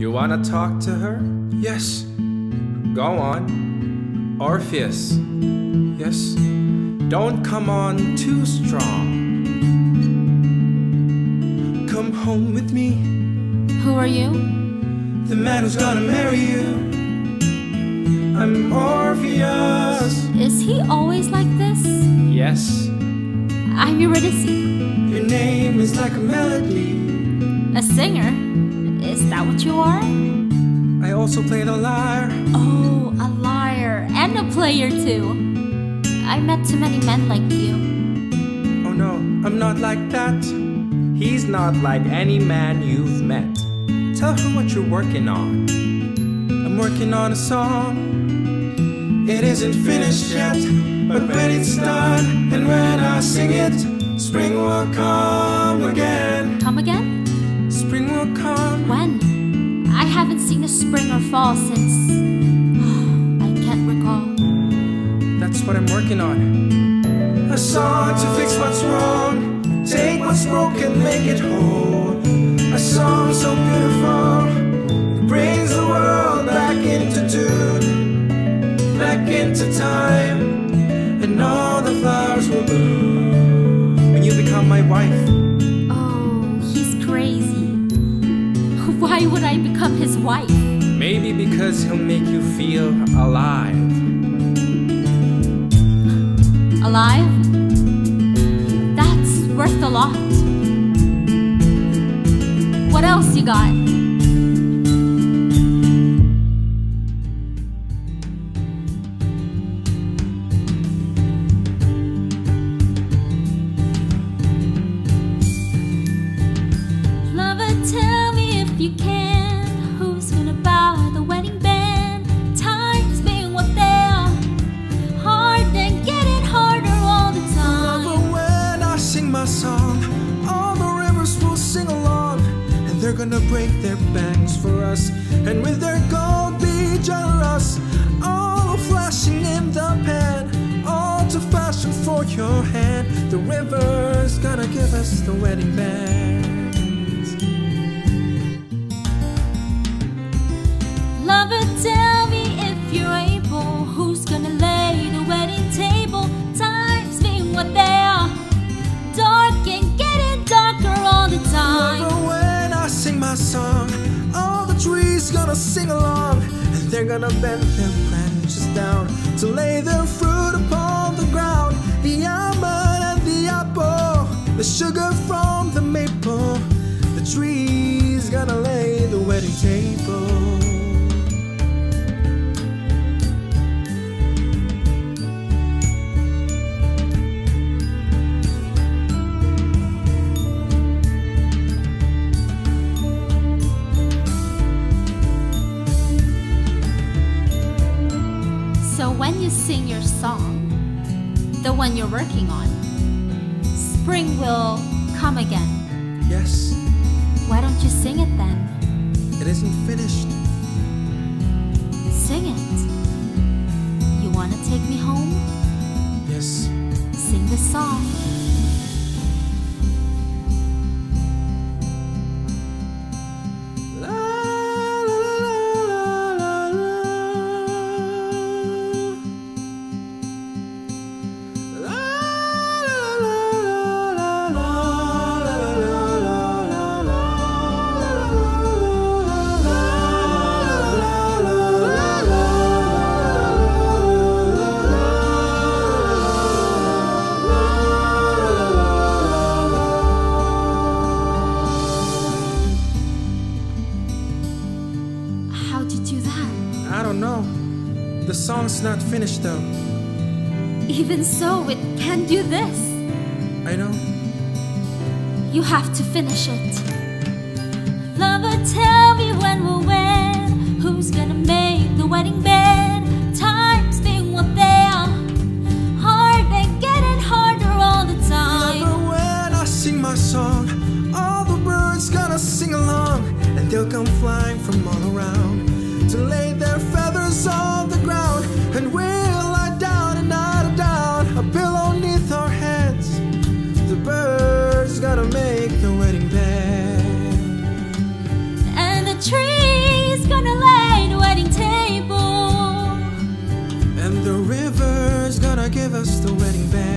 You wanna talk to her? Yes. Go on. Orpheus. Yes. Don't come on too strong. Come home with me. Who are you? The man who's gonna marry you. I'm Orpheus. Is he always like this? Yes. I'm Eurydice. Your name is like a melody. A singer? Is that what you are? I also play the lyre. Oh, a liar and a player too. I met too many men like you. Oh no, I'm not like that. He's not like any man you've met. Tell her what you're working on. I'm working on a song. It isn't finished yet, but when it's done and when I sing it, spring will come again. Come again? Spring will come. When? I haven't seen a spring or fall since... I can't recall. That's what I'm working on. A song to fix what's wrong. Take what's broken, make it whole. A song so beautiful, it brings the world back into tune, back into time, and all the flowers will bloom when you become my wife. Oh, he's crazy. Why would I become his wife? Maybe because he'll make you feel alive. Alive? That's worth a lot. What else you got? Lover, tell me if you can, who's gonna buy the wedding band? Times being what they are, hard and getting harder all the time. Lover, when I sing my song, all the rivers will sing along, and they're gonna break their banks for us, and with their gold be generous. All flashing in the pan, all to fashion for your hand. The river's gonna give us the wedding bands. Lover, tell me if you're able, who's gonna lay the wedding table? Times being what they are, dark and getting darker all the time. Lover, when I sing my song, all the trees gonna sing along, and they're gonna bend their branches down to lay their fruit upon the ground. The almond and the apple, the sugar from the maple, the trees gonna lay the wedding table. So when you sing your song, the one you're working on, spring will come again. Yes, Why don't you sing it then? it isn't finished. Sing it. You wanna take me home? Yes. Sing the song. La, la, la, la, la, la. How'd you do that? I don't know. The song's not finished though. Even so, it can't do this. I know. You have to finish it. Lover, tell me when we'll wed. Who's gonna make the wedding bed? Times being what they are, hard and getting harder all the time. Lover, when I sing my song, all the birds gonna sing along, and they'll come flying from all around to lay their feathers on the ground, and we'll lie down and lie down, a pillow neath our heads. The birds gotta make the wedding bed. And the trees give us the wedding band.